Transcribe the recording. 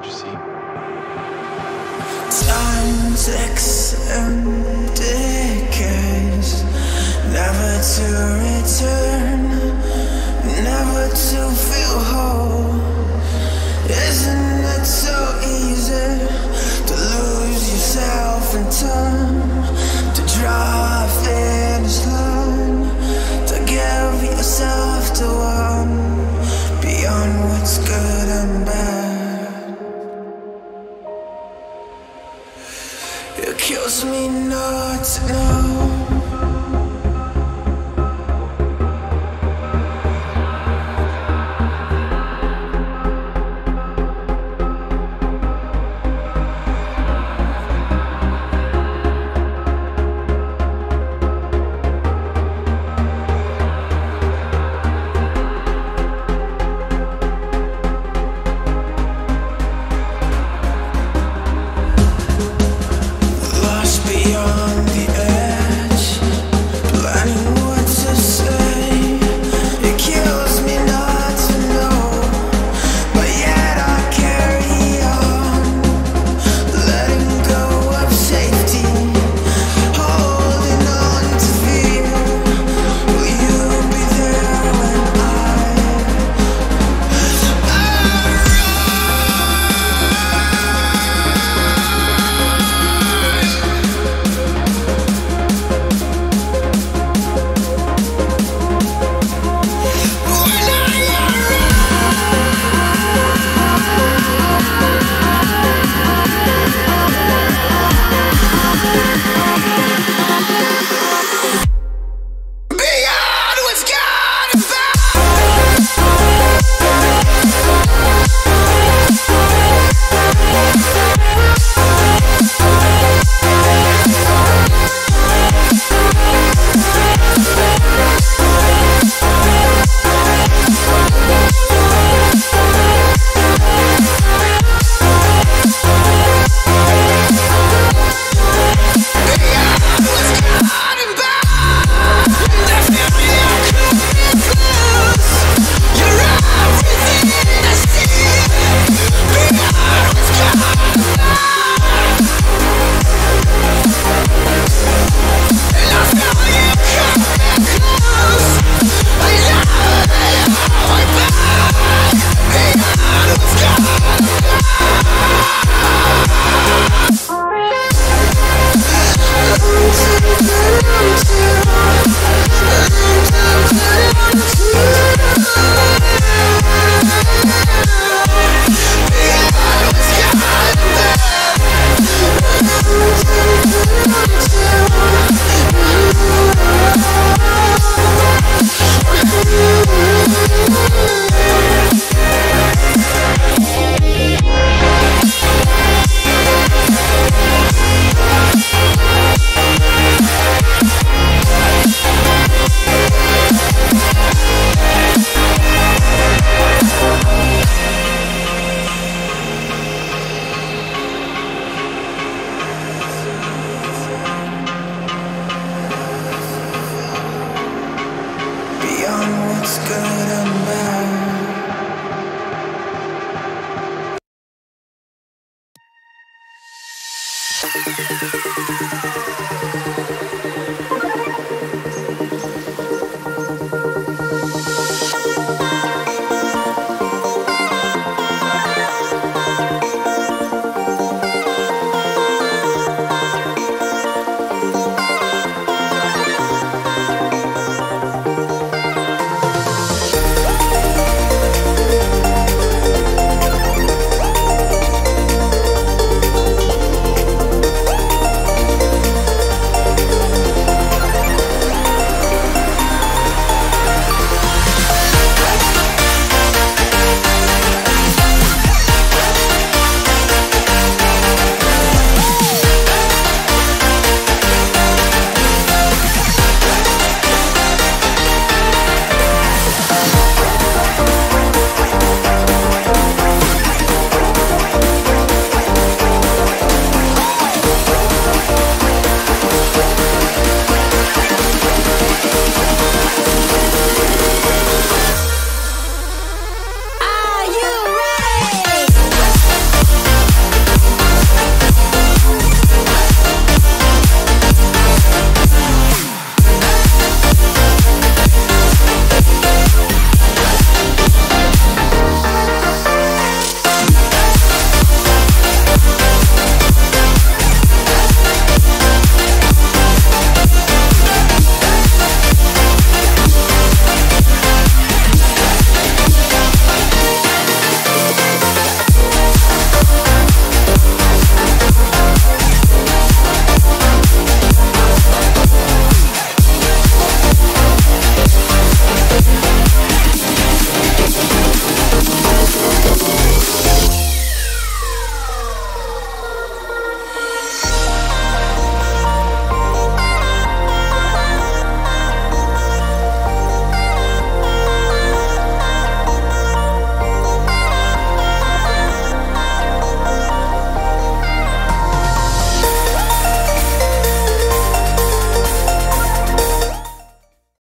you see? Time ticks and decays, never to return, never to feel whole. Isn't it so easy to lose yourself in time, to draw a finish line, to give yourself to one beyond what's good and bad? It kills me not to know. Beyond the edge, planning what to say. It kills me not to know, but yet I carry on, letting go of safety, holding on to fear. Will you be there when what's good and bad?